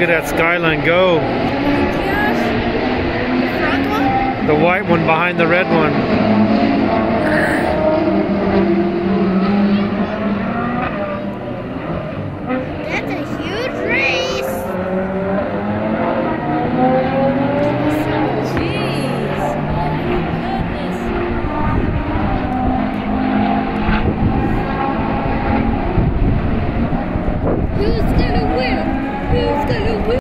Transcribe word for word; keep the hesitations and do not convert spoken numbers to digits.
at that Skyline Go. Yes. The front one? The white one behind the red one.